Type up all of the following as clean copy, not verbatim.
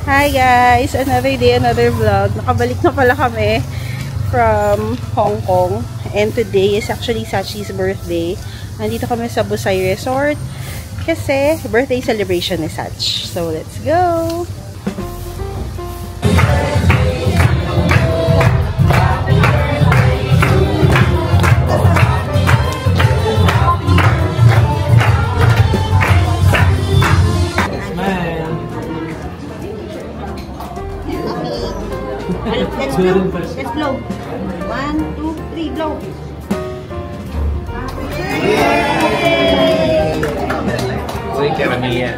Hi guys! Another day, another vlog. Nakabalik na pala kami from Hong Kong. And today is actually Sachi's birthday. Nandito kami sa Busay Resort kasi birthday celebration ni Sach. So let's go! Let's blow. 1, 2, 3, blow. Soy caramilla.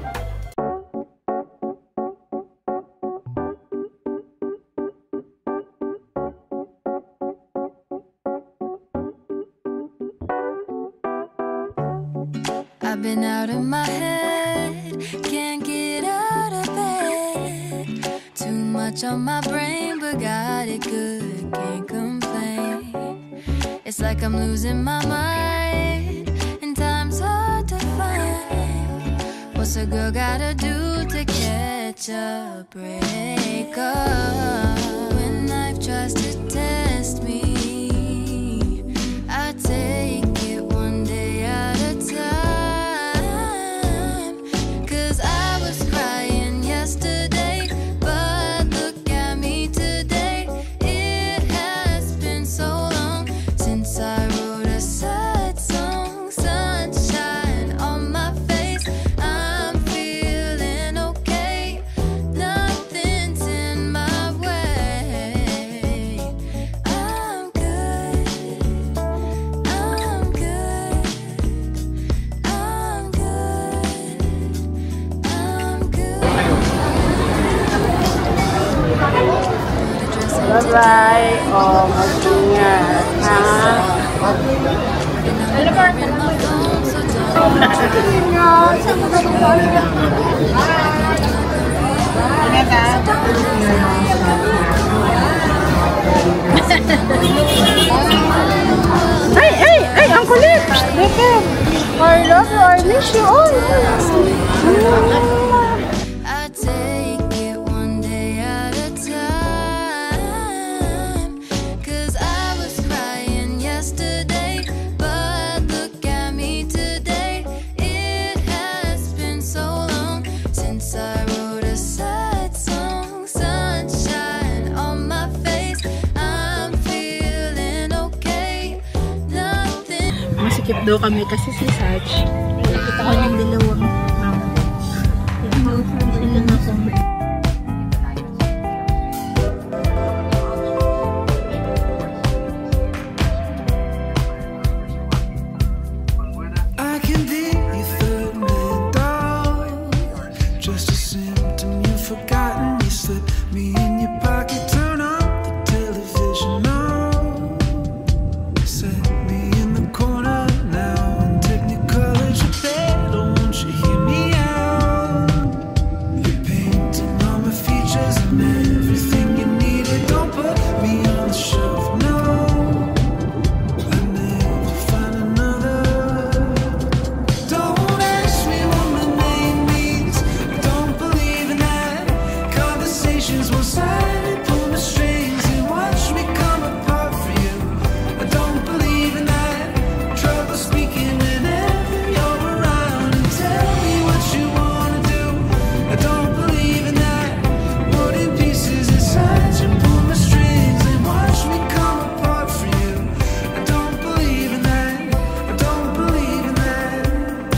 I've been out of my head, can't get out of bed. Too much on my brain, but got it good, can't complain. It's like I'm losing my mind, and time's hard to find. What's a girl gotta do to catch a break up? When life tries to test me, I take it one day at a time. 'Cause I was crying yesterday, but look at me today. It has been so long since I wrote a sad song. Sunshine on my face, I'm feeling okay. Nothing's in my way. I'm good, I'm good, I'm good, I'm good. Bye-bye! Oh, mag-ingat, ha? Ay! Ay! Ay! Ang kulit! Dito! I love you! I miss you! Oh! I take it one day at a time. 'Cause I was crying yesterday, but look at me today. It has been so long since I wrote a sad song. Sunshine on my face, I'm feeling okay. Nothing. Masikip daw kami kasi si Sach. Kita ko ng dalawang sila na kong I can be your third man dog. Just a symptom you've forgotten. You slip me in your pocket, turn on the television on. Set me in the corner now and technicolor your bed. Oh, won't you hear me out? You're painting all my features and everything you needed. Don't put me on the shelf, no. I never find another. Don't ask me what my name means. I don't believe in that. Conversations will silently pull my strings and watch me come apart for you. I don't believe in that. Trouble speaking whenever you're around and tell me what you wanna do. I don't believe in that. Put in pieces inside you, pull my strings and watch me come apart for you. I don't believe in that. I don't believe in that.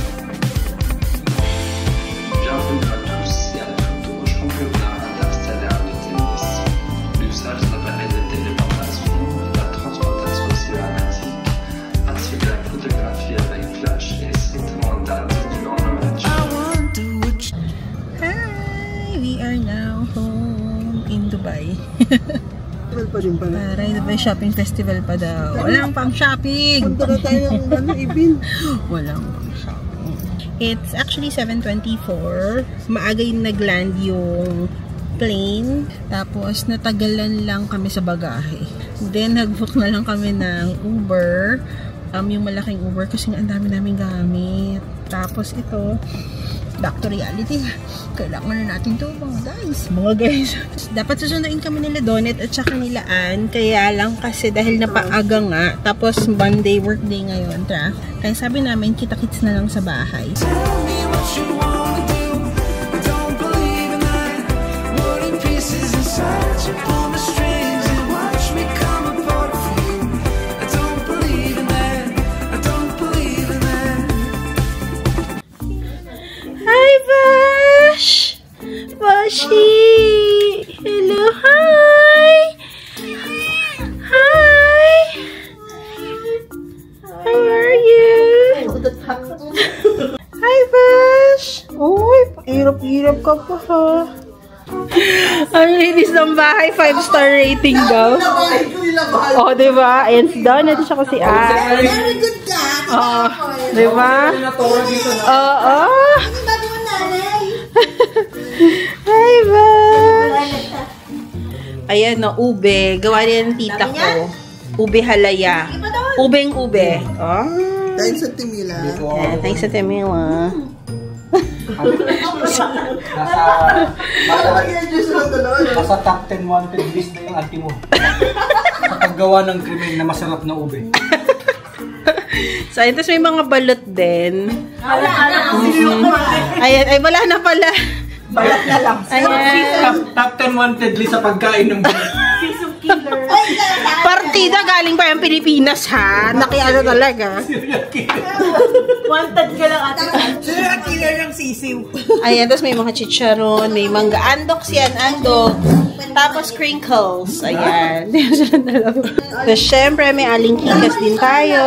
Bienvenue à tous et à toutes au championnat interstellaire de tennis. L'usage d'appareils de téléportation, la transportation cybernétique, ainsi que la photographie avec flash est strictement interdit durant le match. I wonder what you Hi! We are now home in Dubai. Pa rin pala. Para Dubai Shopping Festival pa daw. Walang pang shopping! Punta na tayo ng ibin. Walang pang shopping. It's actually 7:24. Maaga yung nagland yung plane. Tapos natagalan lang kami sa bagahe. Then nag-book na lang kami ng Uber. Yung malaking Uber kasi ang dami namin gamit. Tapos ito, back to reality. Kailangan na natin to mga guys. Dapat susunduin kami nila Donut at saka nila Ann. Kaya lang kasi dahil napaaga nga. Tapos Monday workday ngayon. Kaya sabi namin kita-kits na lang sa bahay. Tell me what you wanna do. I don't believe in that. What in pieces inside you pull the strings and watch me come apart for you. I don't believe in that. I don't believe in that. Hi, Bash! Bashi! Hello, hi! Hi! How are you? Hi, Bash! Uy, hirap-hirap ka pa, ha? Ang linis ng bahay, 5-star rating daw. Oh, diba? Ayan si Donut, siya ko si Ann. Very good ka. Oh, diba? Oo. Hi, Bash! Ayan, no, ube. Gawa niya ng tita ko. Ube halaya. Ubeng-ube. Oh. Thanks sa Timila. Yeah, thanks sa Timila. Nasa top 10 wanted list na yung auntie mo. Sa paggawa ng krimen na masarap na ube. So, ayun, tapos may mga balot din. Ayan, ay wala na pala. Balat na lang. Ayan. Top 10 wanted list sa pagkain ng ube. Partida galing pa yung Pilipinas, ha? Nakiano talaga. Wanted ka lang ate. Serial killer ng sisiw. Ayan, tapos may mga chicharon, may mangga. Andoks yan, andok. Tapos crinkles. Ayan. Tapos syempre, may aling kikas din tayo.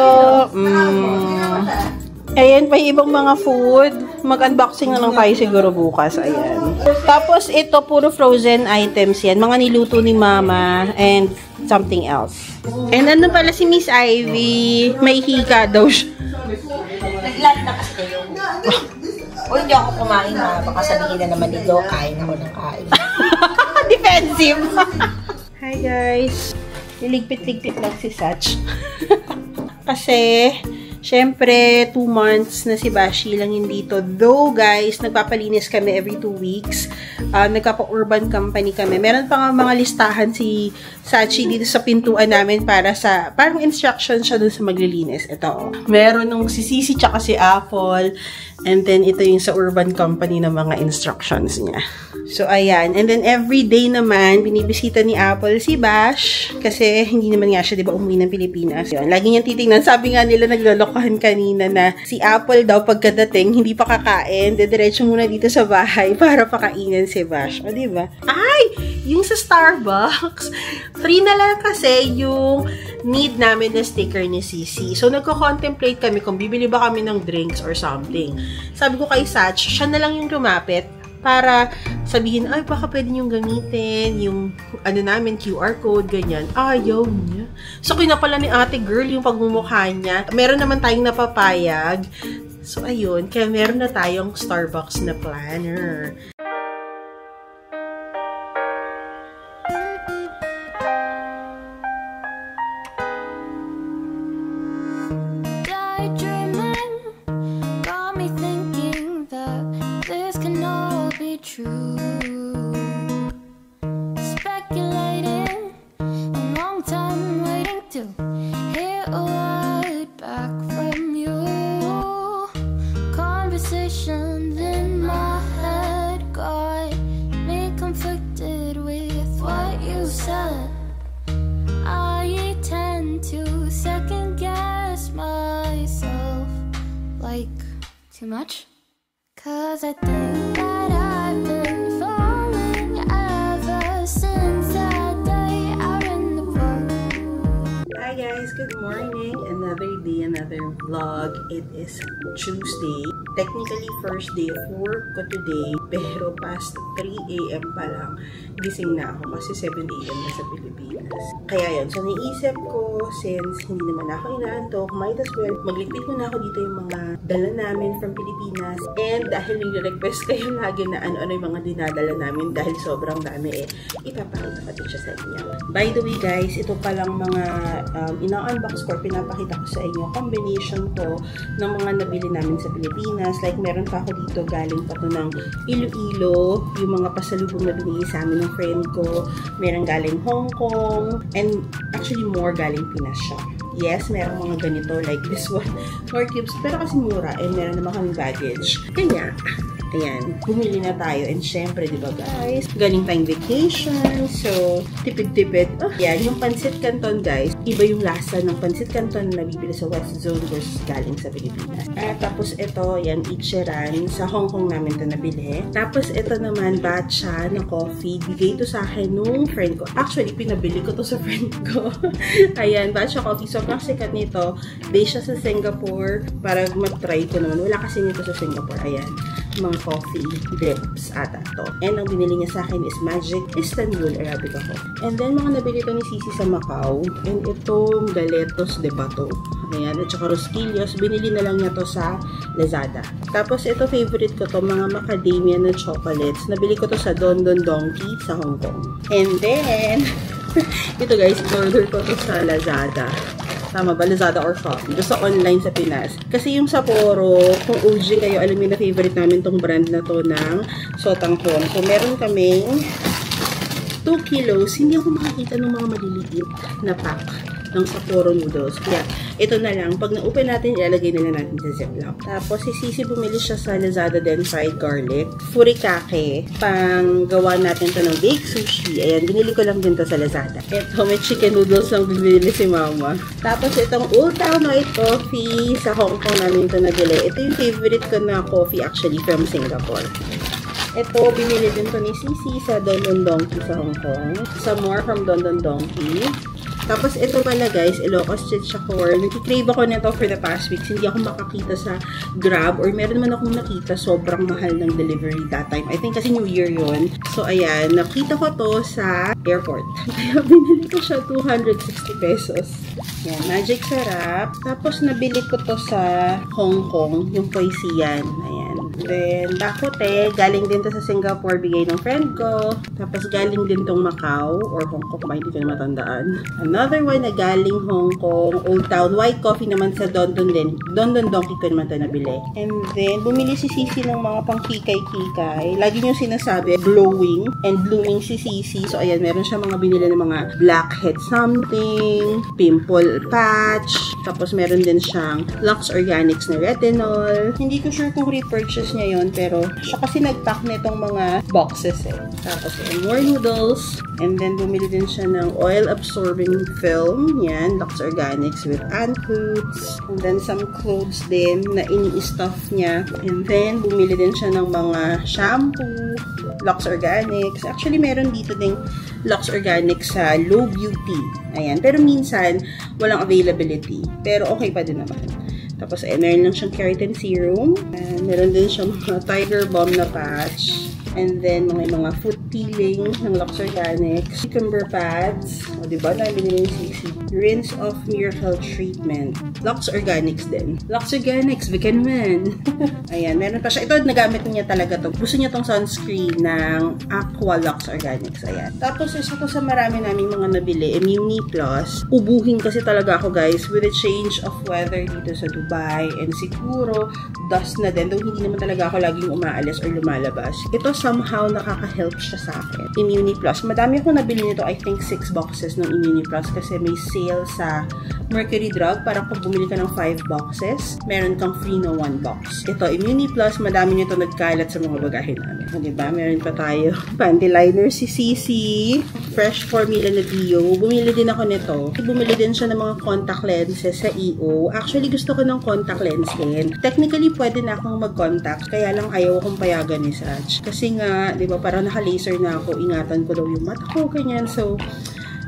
Ayan, may ibang mga food. Mag-unboxing na lang tayo siguro bukas. Ayan. Tapos ito, puro frozen items yan. Mga niluto ni Mama and something else. And ano pala si Miss Ivy? May hika daw siya. Naglat na kasi kayo. O hindi ako kumain na. Baka sabihin na naman nito, kain ako ng kain. Defensive. Hi guys. Liligpit-ligpit lang si Satch. Kasi syempre, 2 months na si Bashi lang hindi dito. Though, guys, nagpapalinis kami every 2 weeks. Nagkapa-urban company kami. Meron pa nga mga listahan si Sachi dito sa pintuan namin para sa, parang instruction siya dun sa maglilinis. Ito, meron nung si Sisi tsaka si Apple. And then, ito yung sa urban company na mga instructions niya. So, ayan. And then, every day naman, binibisita ni Apple si Bash. Kasi, hindi naman nga siya, di ba, umuwi ng Pilipinas. Yun. Lagi niyang titingnan. Sabi nga nila, naglolokohan kanina na si Apple daw, pagkadating, hindi pa kakain. Diretso muna dito sa bahay para pakainin si Bash. O, di ba? Ay! Yung sa Starbucks, free na lang kasi yung need namin na sticker ni Sisi. So, nagko-contemplate kami kung bibili ba kami ng drinks or something. Sabi ko kay Satch, siya na lang yung lumapit para sabihin, ay, baka pwede niyong gamitin yung, ano namin, QR code, ganyan. Ayaw niya. So, kinapala ni ate girl yung pagmumukha niya. Meron naman tayong napapayag. So, ayun. Kaya meron na tayong Starbucks na planner. True. Speculating, a long time waiting to hear a word back from you. Conversations in my head got me conflicted with what you said. I tend to second guess myself, like too much, 'cause I think that I've been falling ever since that day out in the park. Hi guys, good morning. Another day, another vlog. It is Tuesday. Technically, first day of work ko today. Pero past 3 AM pa lang, gising na ako kasi 7 AM na sa Pilipinas. Kaya yun. So, naisip ko, since hindi naman ako inaantok, might as well, maglikpit muna ako dito yung mga dala namin from Pilipinas. And dahil nire-request kayo lagi na ano-ano yung mga dinadala namin dahil sobrang dami ipapakita ko din siya sa inyo. By the way guys, ito palang mga ina-unbox ko, pinapakita ko sa inyo, combination ko ng mga nabili namin sa Pilipinas. Like, meron pa ako dito, galing pa to ng Iloilo, yung mga pasalubong na binigay sa amin ng friend ko. Meron galing Hong Kong, and actually more galing Pinas siya. Yes, meron mga ganito, like this one, more cubes, pero kasi mura, and meron naman kaming baggage. Kanya, ayan, bumili na tayo. And syempre, di ba guys, galing tayong vacation. So, tipid-tipid. Oh, yan, yung pancit canton guys, iba yung lasa ng pancit canton na nabibili sa West Zone versus galing sa Pilipinas. Tapos ito, yan, Ichiran. Sa Hong Kong namin ito nabili. Tapos ito naman, batcha na coffee. Bigay ito sa akin nung friend ko. Actually, pinabili ko to sa friend ko. Ayan, batcha coffee. Sobrang sikat nito. Based siya sa Singapore. Para mag-try ko naman. Wala kasi nito sa Singapore. Ayan, mga coffee drips ata to. And ang binili niya sa akin is Magic Istanbul Arabica ko. And then, mga nabili ito ni Sisi sa Macau. And itong Galetos de Bato. Ayan, at saka Rosquillos. Binili na lang niya to sa Lazada. Tapos, ito favorite ko to, mga macadamia na chocolates. Nabili ko to sa Don Don Donki sa Hong Kong. And then, ito guys, order ko to sa Lazada. Tama ba? Lazada or Shopee. Doon sa online sa Pinas. Kasi yung Sapporo, kung OG kayo, alam niyo na favorite namin tong brand na to ng Sotanghon. So, meron kaming 2 kilos. Hindi ako makakita ng mga maliliit na pack ng Sapporo noodles. Kaya, ito na lang. Pag na-open natin, ilalagay na lang natin sa Ziploc. Tapos, si Sisi bumili siya sa Lazada din, fried garlic. Furikake. Pang gawa natin to ng baked sushi. Ayan, binili ko lang din to sa Lazada. Ito, may chicken noodles lang binili si Mama. Tapos, itong Old Town White Coffee. Sa Hong Kong namin ito nabili. Ito yung favorite ko na coffee actually from Singapore. Ito, binili din to ni Sisi sa Don Don Donki sa Hong Kong. Some more from Don Don Donki. Tapos, ito pala guys, Ilocos Chichacore. Nag-crave ako nito for the past weeks. Hindi ako makakita sa Grab or meron naman akong nakita sobrang mahal ng delivery that time. I think kasi New Year yun. So, ayan, nakita ko to sa airport. Kaya binili ko siya 260 pesos. Ayan, magic sarap. Tapos, nabili ko to sa Hong Kong, yung Poisian. Ayan. Then, Dakote, galing din to sa Singapore, bigay ng friend ko. Tapos, galing din tong Macau or Hong Kong, ba hindi ko na matandaan. Another one na galing Hong Kong, Old Town, white coffee naman sa Don Don din. Don Don Donki ko naman ito nabili. And then, bumili si Sisi ng mga pang kikay-kikay. Lagi niyong sinasabi, glowing and blooming si Sisi. So, ayan, meron siya mga binili ng mga blackhead something, pimple patch, tapos meron din siyang Lux Organics na retinol. Hindi ko sure kung repurchase niya yon, pero siya kasi nag-pack nitong mga boxes eh. Tapos, more noodles. And then, bumili din siya ng oil-absorbing film. Yan, Lux Organics with Antuts. And then, some clothes din na ini-stuff niya. And then, bumili din siya ng mga shampoo, Lux Organics. Actually, meron dito ding Lux Organics sa Low Beauty. Ayan. Pero minsan, walang availability. Pero okay pa din naman. Tapos, meron lang siyang keratin serum. And meron din siyang mga Tiger Balm na patch. And then, mga foot peeling ng Lux Organics. Cucumber pads. O, diba? Nabili yung Sisi. Rinse off Miracle Treatment. Lux Organics din. Lux Organics, vegan man. Ayan, meron pa siya. Ito, nagamit niya talaga to. Gusto niya tong sunscreen ng Aqua Lux Organics. Ayan. Tapos, isa to sa marami naming mga nabili. Immunity Plus. Ubuhin kasi talaga ako, guys, with the change of weather dito sa Dubai. And siguro, dust na din. Though, hindi naman talaga ako laging umaalis or lumalabas. Ito, somehow nakaka-help siya sa akin. Immunity Plus. Madami akong nabili nito. I think 6 boxes ng Immunity Plus kasi may sale sa Mercury Drug. Parang pag bumili ka ng 5 boxes, meron kang free na 1 box. Ito, Immunity Plus, madami nito nagkalat sa mga bagahe namin. O, diba? Meron pa tayo. Panty liner si Sisi. Fresh formula na Dio. Bumili din ako nito. Bumili din siya ng mga contact lenses sa EO. Actually, gusto ko ng contact lens din. Technically, pwede na akong mag-contact. Kaya lang ayaw akong payagan ni Sach. Kasi nga, di ba, parang naka-laser na ako. Ingatan ko daw yung mata ko, ganyan. So,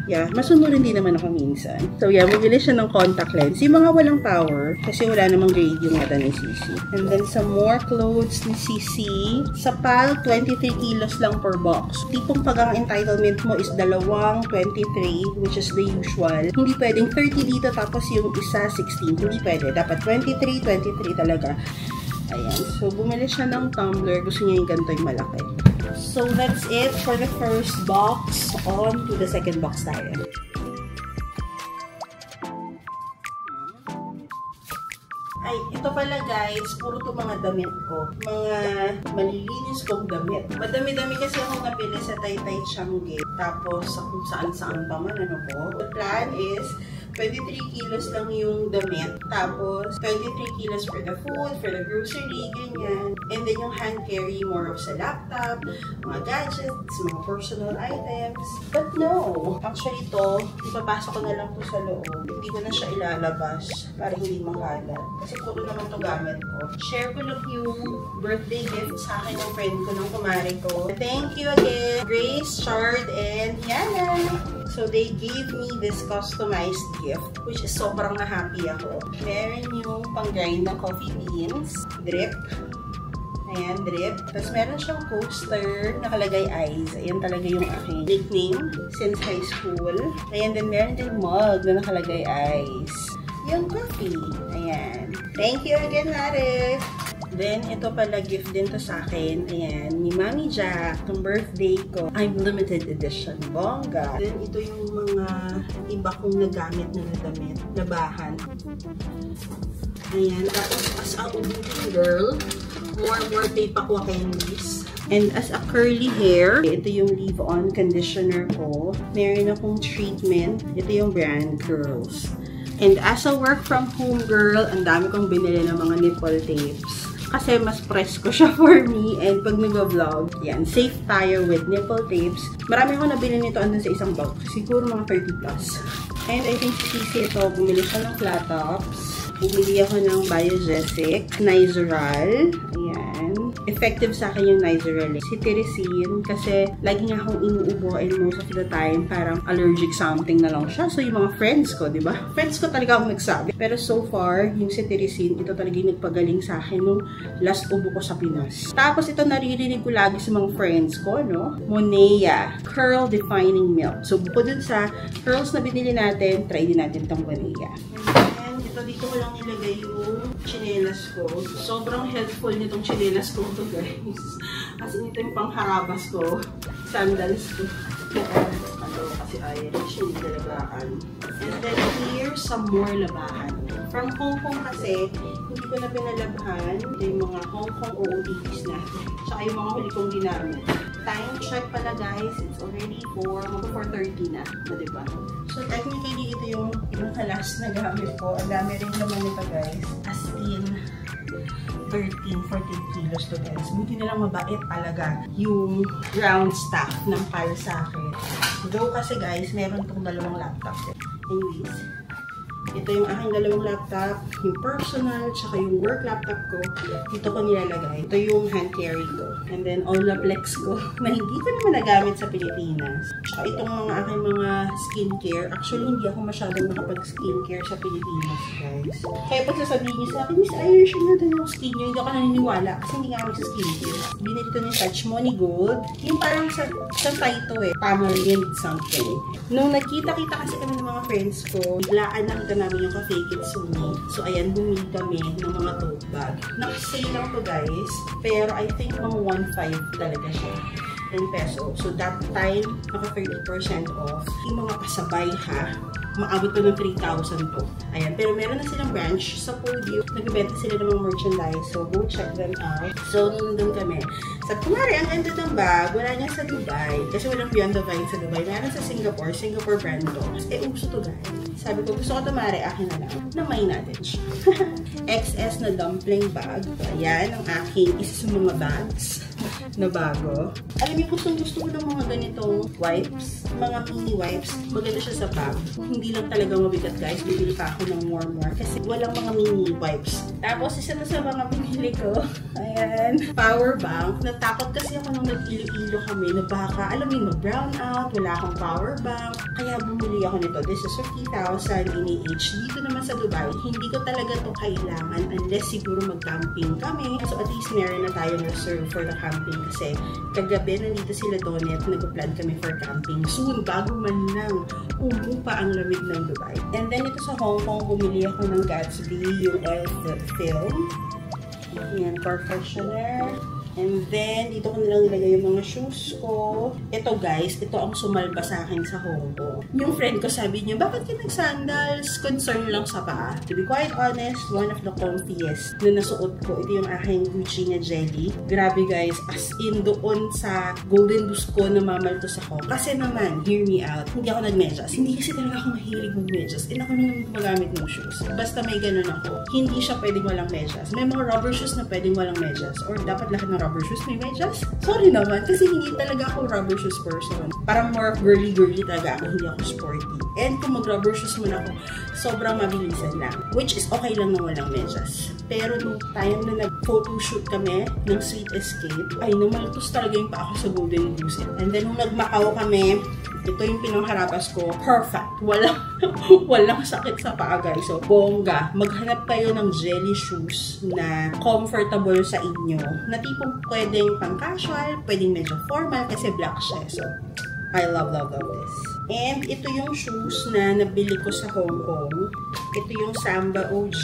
Yeah, masunurin din naman ako minsan. So yeah, bumili siya ng contact lens. Yung mga walang power, kasi wala namang grade yung mata ni Sisi. And then some more clothes ni Sisi. Sa PAL, 23 kilos lang per box. Tipong pag ang entitlement mo is dalawang 23, which is the usual. Hindi pwedeng 30 dito tapos yung isa 16. Hindi pwede. Dapat 23 talaga. Ayan. So, bumili siya ng tumbler. Gusto niya yung ganito yung malaki. So, that's it for the first box. On to the second box tayo. Ay, ito pala guys, puro to mga damit ko. Mga malilinis kong damit. Madami-dami kasi akong nabili sa Taytay Tiangge. Tapos, sa kung saan-saan pa man, ano po. The plan is, 23 kilos lang yung damit. Tapos, 23 kilos for the food, for the grocery, ganyan. And then yung hand carry, more of sa laptop, mga gadgets, mga personal items. But no! Actually to, ipapasok ko na lang po sa loob. Hindi ko na siya ilalabas para hindi makalat. Kasi puro naman to gamit ko. Share ko lang yung birthday gift sa akin ng friend ko, ng kumare ko. Thank you again, Grace, Shard, and Yana! So, they gave me this customized gift, which is sobrang na-happy ako. Meron yung pang-grind ng coffee beans, drip. Ayan, drip. Tapos meron siyang coaster, nakalagay eyes. Ayan talaga yung aking nickname since high school. Ayan, then meron din mug na nakalagay eyes. Yung coffee. Ayan. Thank you again, Mare! Then, ito pala gift din to sa akin. Ayan, ni Mami Jack. Itong birthday ko. I'm limited edition. Bongga. Then, ito yung mga iba kong nagamit na nadamit. Labahan. Ayan. Tapos, as a ubuding girl, more tape aqua candies. And as a curly hair, ito yung leave-on conditioner ko. Meron akong treatment. Ito yung brand Curls. And as a work-from-home girl, ang dami kong binili ng mga nipple tapes. Kasi mas press ko siya for me. And pag nag-vlog, yan, safe tayo with nipple tapes. Marami akong nabili nito andun sa isang box. Siguro mga 30 plus. And I think si Sisi ito, bumili siya ng flat tops. Bumili ako ng Biogesic, Nizoral. Ayan. Effective sa akin yung Nizoral. Cetirizine, kasi lagi nga akong inuubo and most of the time, parang allergic something na lang siya. So, yung mga friends ko, di ba? Friends ko talaga akong nagsabi. Pero so far, yung Cetirizine, ito talaga yung nagpagaling sa akin nung last ubo ko sa Pinas. Tapos, ito naririnig ko lagi sa mga friends ko, no? Monea, Curl Defining Milk. So, bukod dun sa curls na binili natin, try din natin itong Monea. Ito, dito ko lang nilagay yung chinelas ko. Sobrang helpful nitong chinelas ko ito, guys. Kasi ito yung pangharabas ko. Sandals ko. Kasi Irish, hindi dalagaan. And then here, some more labahan. From Hong Kong kasi, hindi ko na pinalabhan. Ito yung mga Hong Kong OOTDs natin. Tsaka yung mga huli kong ginamit. Time check pala, guys. It's already 4:30 na. Diba? So, technically, ito yung kalas na gamit ko. Ang dami rin naman nito, guys. As in, 13-14 kilos to, guys. Buti nilang mabait talaga yung ground staff ng PAL sa akin. Though kasi, guys, meron itong dalawang laptop. Anyways, ito yung aking dalawang laptop, yung personal, tsaka yung work laptop ko. Dito ko nilalagay. Ito yung hand carry ko. And then, Olaplex ko, na hindi ko naman nagamit sa Pilipinas. Tsaka itong mga aking mga skincare. Actually, hindi ako masyadong nakapag-skincare sa Pilipinas, guys. Kaya pag sasabihin niyo sa akin, Miss Irish, yun natin yung skin nyo. Hindi ako naniniwala kasi hindi nga ako sa skincare. Binili ito ng Touch Money Gold. Yung parang sa Taito Tamarind something. Nung nagkita-kita kasi kami ng mga friends ko, biglaan nakita namin yung ka-fake it Suni. So, ayan, bumili kami ng mga tote bag. Naka-sale lang to, guys. Pero I think mga 1.5 talaga siya. 10 peso. So, that time, naka 30% off. Yung mga kasabay, ha? Maabot pa ng 3,000 to. Ayan. Pero meron na silang branch sa Podio. Nagbibenta sila ng mga merchandise. So, go check them out. So, nandun kami. Sabi ko, Mari, ang ganda ng bag. Wala niya sa Dubai. Kasi walang Beyond the Vine sa Dubai. Meron sa Singapore. Singapore brand to. Uso to, guys. Sabi ko, gusto ko to, Mari. Akin na lang. Namay natin siya. XS na dumpling bag. So, ayan, ang aking isa sa mga bags. na bago. Alam niyo, gusto ko ng mga ganitong wipes, mga mini wipes. Maganda siya sa bag. Hindi lang talaga mabigat, guys. Bibili pa ako ng more kasi walang mga mini wipes. Tapos, isa na sa mga binili ko, ayan, power bank. Natakot kasi ako nung nag-ilo-ilo kami na baka, alam mo yun, mag-brown out, wala akong power bank. Kaya bumili ako nito. This is 50,000 mAh. Dito naman sa Dubai, hindi ko talaga to kailangan unless siguro mag-camping kami. So, at least meron na tayong reserve for the camping kasi kagabi nandito sila Donet, nag-plan kami for camping. Soon, bago man lang umupa ang lamig ng Dubai. And then, ito sa Hong Kong, bumili ako ng Gatsby, yung oil film. Ayan, perfectioner. And then, dito ko nilang nilagay yung mga shoes ko. Ito guys, ito ang sumalba sa akin sa Hong Kong. Yung friend ko sabi niya, bakit ka nag-sandals? Concern lang sa paa. To be quite honest, one of the comfiest na nasuot ko, ito yung aking Gucci na jelly. Grabe guys, as in doon sa Golden Goose ko, namamaltos ako. Kasi naman, hear me out, hindi ako nag-medyas. Hindi kasi talaga ako mahilig mag-medyas. And ako naman gumagamit ng shoes. Basta may ganun ako. Hindi siya pwedeng walang medyas. May mga rubber shoes na pwedeng walang medyas. Or dapat lahat ng rubber shoes may medyas. Sorry naman, kasi hindi talaga ako rubber shoes person. Parang more girly-girly talaga ako, hindi ako sporty. And kung mag-rubber shoes man ako, sobrang mabilisan lang. Which is okay lang na walang medyas. Pero nung time na nag-photoshoot kami ng Sweet Escape, ay namaltos talaga yung pa ako sa Golden Goose. And then nung nag-Macau kami, ito yung pinangharapas ko. Perfect. Walang sakit sa paa, guys. So, bongga. Maghanap kayo ng jelly shoes na comfortable sa inyo. Na tipong pwedeng pang-casual, pwedeng medyo formal kasi black siya. So, I love this. And ito yung shoes na nabili ko sa Hong Kong. Ito yung Samba OG.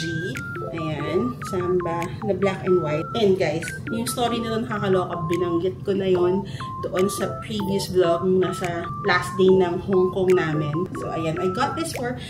Ayan, Samba na black and white. And guys, yung story nito nakakaloka, binanggit ko na yon doon sa previous vlog nasa last day ng Hong Kong namin. So ayan, I got this for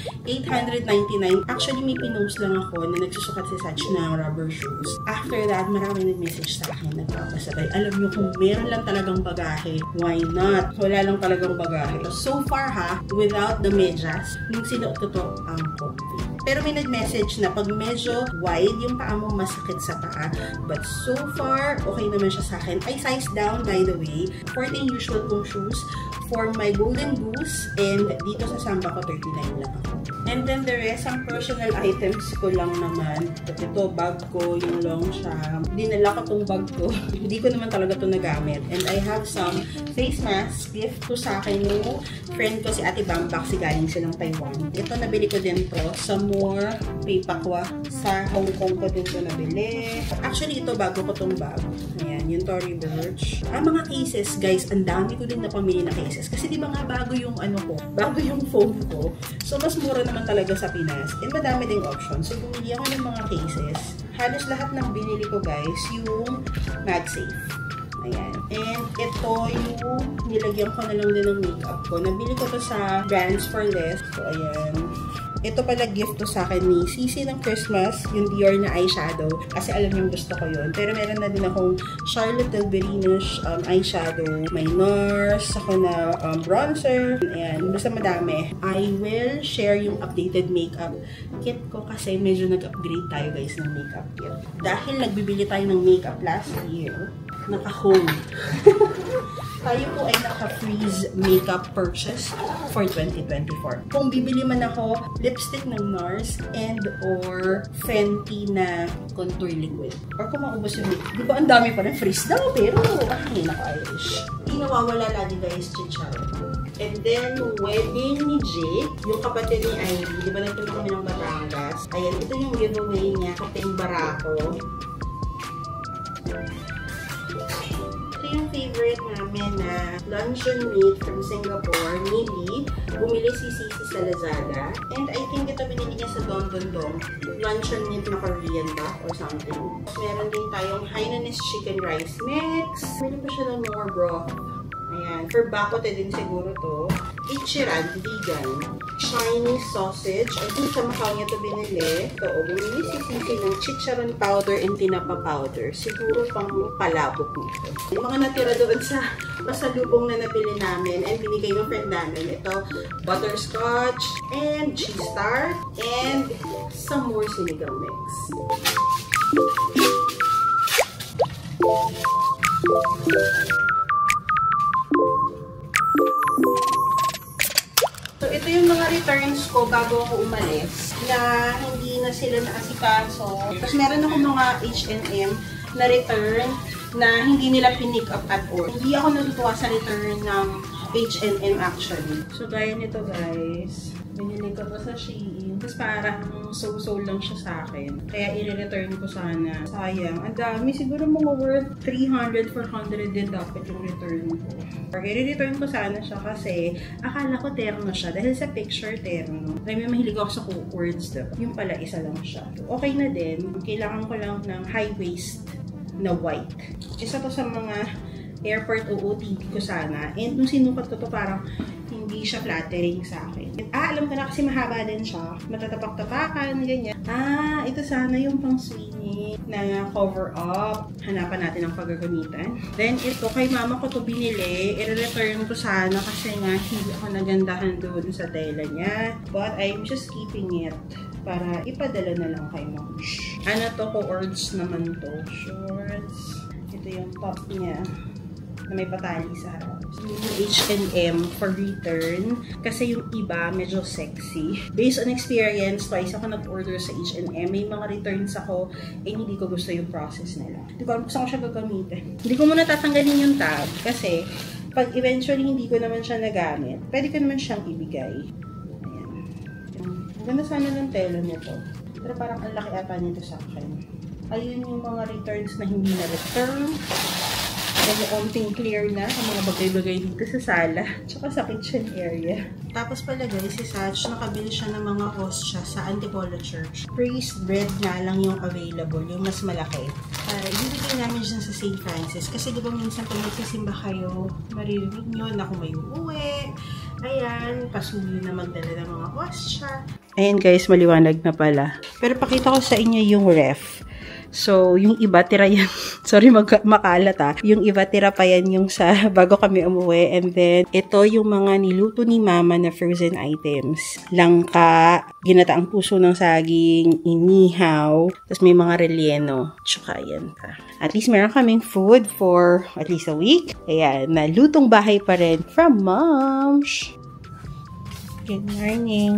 899. Actually, may pinost lang ako na nagsusukat si Sach ng rubber shoes. After that, maraming nag-message sa akin, nagpapasabay. Alam nyo, kung meron lang talagang bagahe, why not? Wala lang talagang bagahe. So far ha, without the medyas, nung sinuot ko to, ang comfy. Pero may nag-message na pag medyo wide yung paa mo, masakit sa paa. But so far, okay naman siya sa akin. I size down, by the way. 14 usual kong shoes for my Golden Goose. And dito sa Samba ko, 39 lang ako. And then the rest, ang personal items ko lang naman. At ito, bag ko, yung long sham. Dinala ko tong bag ko. Hindi ko naman talaga ito nagamit. And I have some face mask. Gift ko sa akin yung friend ko, si Ate Bambak. Si galing silang Taiwan. Ito, nabili ko din to sa More Paypakwa. Sa Hong Kong ko din to nabili. Actually, ito, bago ko tong bag. Ayan, yung Tory Burch. Mga cases, guys, ang dami ko din napamili na cases. Kasi di ba nga bago yung ano ko, bago yung phone ko. So, mas mura naman talaga sa Pinas. And madami ding options. So, bumili ako ng mga cases. Halos lahat ng binili ko, guys, yung MagSafe. Ayan. And ito yung nilagyan ko na lang din ng makeup ko. Nabili ko to sa Brands for Less. So, ayan. Ito pala gift to sa akin ni Sisi ng Christmas, yung Dior na eyeshadow. Kasi alam yung gusto ko yun. Pero meron na din akong Charlotte Tilbury eyeshadow. May NARS, ako na bronzer. Ayan, basta madami. I will share yung updated makeup kit ko kasi medyo nag-upgrade tayo guys ng makeup kit. Dahil nagbibili tayo ng makeup last year, naka-home. Tayo po ay naka-freeze makeup purchase for 2024. Kung bibili man ako, lipstick ng NARS and or Fenty na contour liquid. Or kung maubos yung makeup. Di ba ang dami pa ng freeze daw, pero ay, naka-Irish. Hindi nawawala lagi guys, chicharon. And then, wedding ni Jake, yung kapatid ni Ivy. Di ba nagpunta kami ng Batangas? Ayan, ito yung giveaway niya, kaping barako. Yung favorite namin na luncheon meat from Singapore, Nili. Bumili si Sisi sa Lazada. And I think ito binili niya sa Don Don Don. Luncheon meat na Korean ba? Or something. Meron din tayong Hainanese chicken rice mix. Pwede pa siya ng more broth. Ayan. For bakote din siguro to. Ichiran, vegan. Chinese sausage. I think sa Macau niya ito binili. So, bumili si Sisi ng chicharon powder and tinapa powder. Siguro pang palabok nito. Yung mga natira doon sa pasalubong na nabili namin and binigay ng friend namin. Ito, butterscotch and cheese tart and some more sinigang mix. ako umalis na hindi na sila naasikaso. Tapos meron ako mga H&M na return na hindi nila pinick up at all. Hindi ako natutuwa sa return ng H&M actually. So, gaya nito guys. Binili ko to sa Shein. Tapos parang so-so lang siya sa akin. Kaya i-return ko sana. Sayang. Ang dami. Siguro mga worth 300, 400 din dapat yung return ko. Or i-return ko sana siya kasi akala ko terno siya. Dahil sa picture terno. May mahilig ako sa words diba? Yung pala isa lang siya. Okay na din. Kailangan ko lang ng high waist na white. Isa to sa mga airport OOTD ko sana. And nung sinukat ko to parang hindi siya flattering sa akin. And, alam ko na kasi mahaba din siya. Matatapak-tapakan, ganyan. Ito sana yung pang swinging na cover up. Hanapan natin ang paggagamitan. Then ito, kay mama ko to binili. I-return ko sana kasi nga hindi ako nagandahan doon sa tela niya. But I'm just keeping it para ipadala na lang kay mom. Ano to, co-ords naman to. Shorts. Ito yung top niya na may patali sa harap. Yung H&M for return kasi yung iba medyo sexy. Based on experience, twice ako nag-order sa H&M. May mga returns ako hindi ko gusto yung process nila. Hindi ko gusto ko siya gagamitin. Hindi ko muna tatanggalin yung tag kasi pag eventually hindi ko naman siya nagamit, pwede ko naman siyang ibigay. Ayan. Ang ganda sana ng tela nito. Pero parang ang laki ata nito sa akin. Ayun yung mga returns na hindi na-return. Konting clear na ang mga bagay-bagay dito sa sala tsaka sa kitchen area. Tapos pala guys, si Satch, nakabili siya ng mga hostya sa Antipolo Church. Praised bread nga lang yung available, yung mas malaki. Para ibigay namin siya sa St. Francis. Kasi diba minsan pag magsisimba kayo, maririnig nyo na kung may uuwi. Ayan, pasuyo na magdala ng mga hostya. Ayan guys, maliwanag na pala. Pero pakita ko sa inyo yung ref. So, yung iba, tira yan. Sorry, makalat Yung iba, tira pa yan yung sa bago kami umuwi. And then, ito yung mga niluto ni mama na frozen items. Langka, ginataang puso ng saging, inihaw, tapos may mga relleno. Tsaka yan pa. At least meron kaming food for at least a week. Ayan, na lutong bahay pa rin from Moms. Good morning.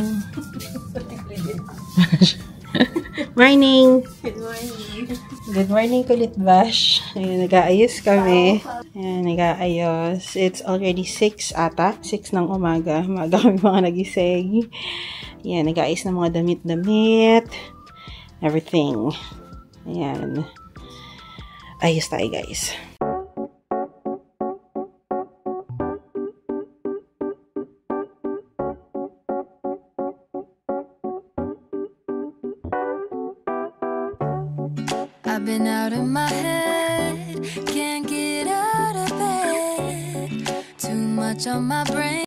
Morning! Good morning! Good morning, Kulit Bash. Ayan, nag-aayos kami. Ayan, nag-aayos. It's already 6 ata. 6 ng umaga. Maaga kami mga nagising. Ayan, nag-aayos ng mga damit-damit. Everything. Ayan. Ayos tayo, guys. I've been out of my head, can't get out of bed. Too much on my brain.